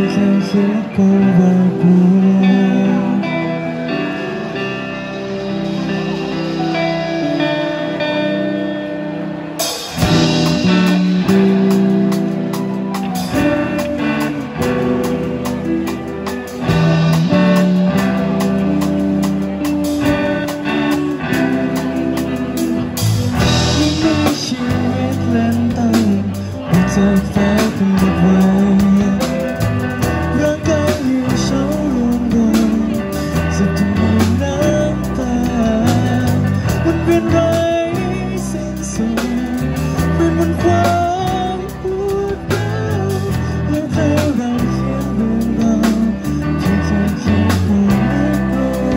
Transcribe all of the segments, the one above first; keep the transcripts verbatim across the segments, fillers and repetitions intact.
แค่คิดก็ว่ากลัวจากฟ้าเป็นหมดไว้ร่างกายอยู่เศร้าลงรอยจะทำให้น้ำตามันเป็นไรสิ้นสุดเป็นวันความปวดร้าวแล้วให้เราเขียนเรื่องราวแค่แค่คิดก็ไม่กลัว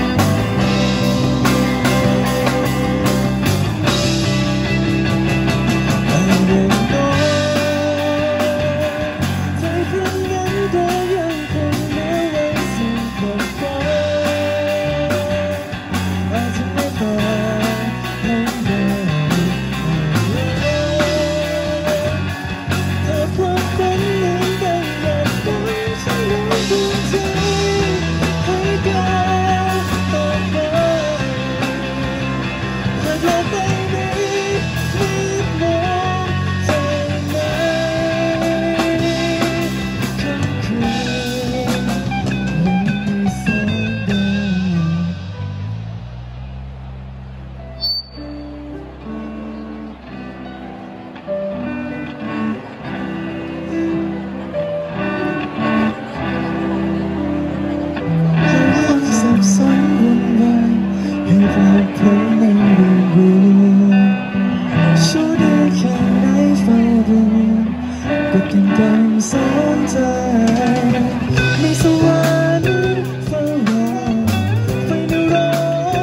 ก็เก่งกันสนใจมีสวรรค์เฝ้ารอไฟในรอ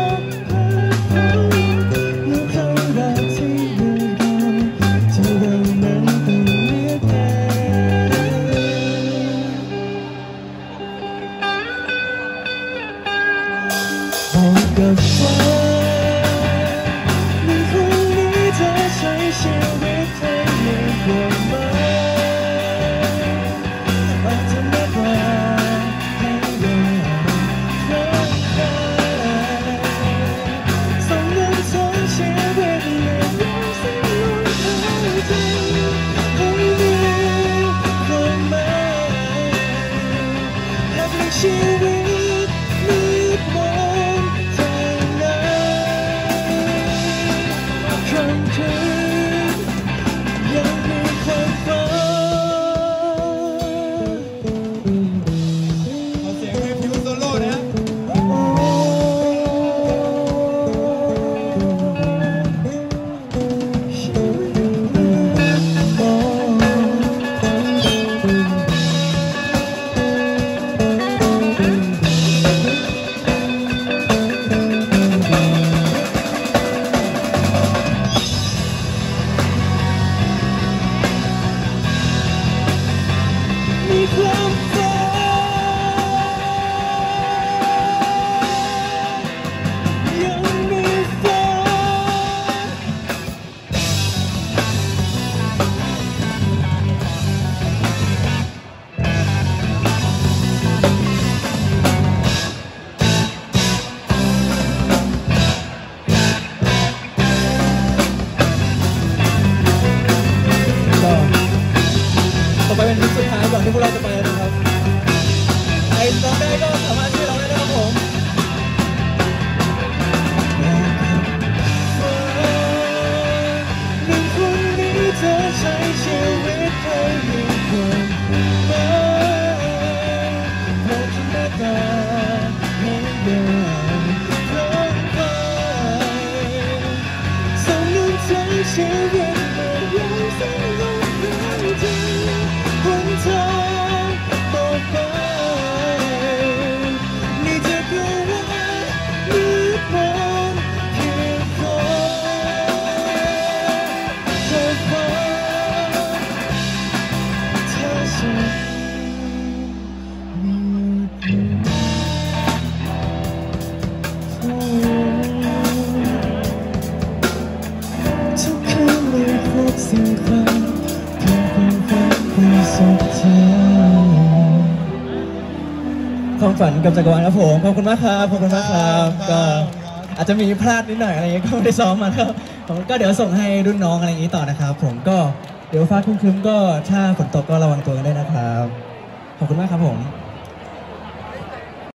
แล้วเขารักที่เลือกเราที่เรานั้นต้องเลือกเองบอกกับฟ้าในคนนี้เธอใช้ชีวิตให้มีความหมายชีวิตมืดมนทางไหนคำคืนยังมีความฝันขอเสียงให้พิวโซโล่นะความฝันยังมีฝันต่อไปเป็นทริปสุดท้ายก่อนที่พวกเราจะไปนะครับใครจำได้ก็สามารถช่วยเราได้นะครับผมหนึ่งคนนี้เธอใช้ชีวิตให้มีความหมายเพราะธรรมดาให้เดินร้องไห้สองเงินใช้ชีวิตแต่ยังสิ้นลมหายใจหนทางต่อไปความฝันกับจักรวาลครับผมขอบคุณมากครับขอบคุณมากครับก็อาจจะมีพลาดนิดหน่อยอะไรเงี้ยก็ไม่ได้ซ้อมมาครับผมก็เดี๋ยวส่งให้รุ่นน้องอะไรอย่างนี้ต่อนะครับผมก็เดี๋ยวฟ้าครึ้มๆก็ถ้าฝนตกก็ระวังตัวกันด้วยนะครับขอบคุณมากครับผม